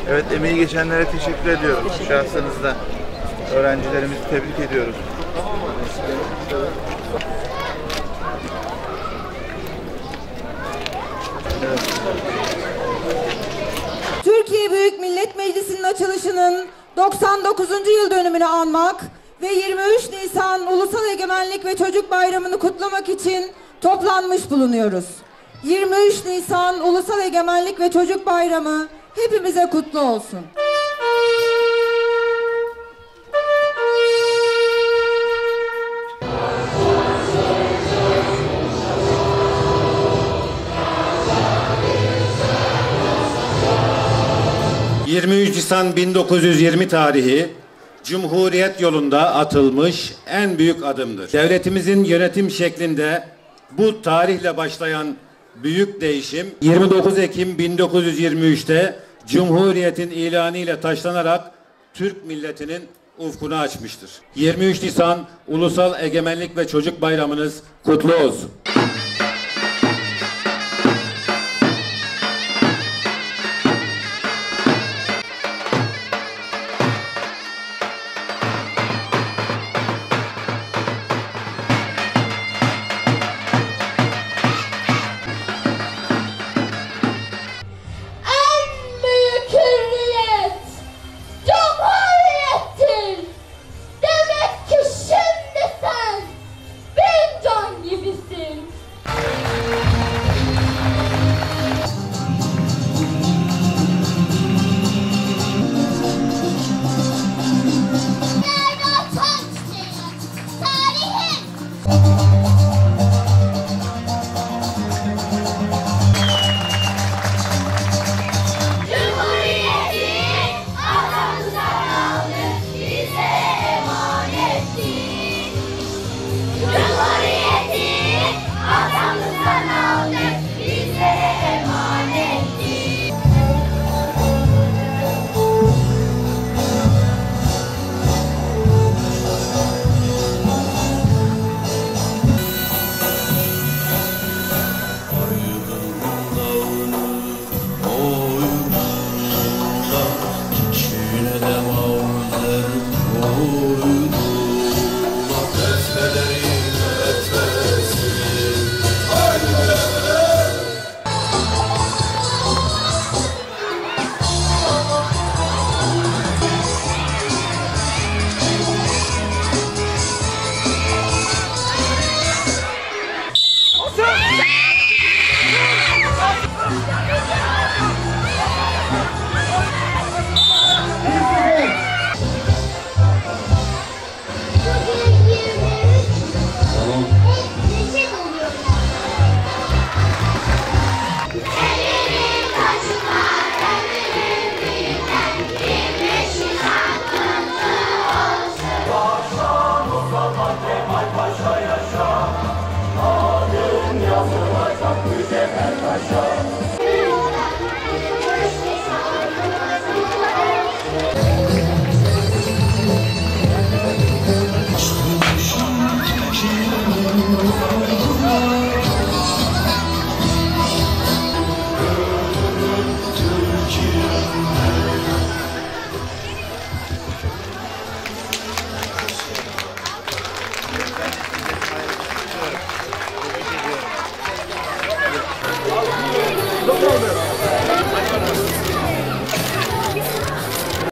Evet, emeği geçenlere teşekkür ediyorum. Şahsınızda öğrencilerimizi tebrik ediyoruz. Evet. Türkiye Büyük Millet Meclisi'nin açılışının 99. yıl dönümünü anmak ve 23 Nisan Ulusal Egemenlik ve Çocuk Bayramı'nı kutlamak için toplanmış bulunuyoruz. 23 Nisan Ulusal Egemenlik ve Çocuk Bayramı hepimize kutlu olsun. ...23 Nisan 1920 tarihi... ...Cumhuriyet yolunda atılmış en büyük adımdır. Devletimizin yönetim şeklinde... ...bu tarihle başlayan büyük değişim... ...29 Ekim 1923'te... ...Cumhuriyet'in ilanı ile taşlanarak... ...Türk milletinin ufkunu açmıştır. 23 Nisan Ulusal Egemenlik ve Çocuk Bayramınız kutlu olsun.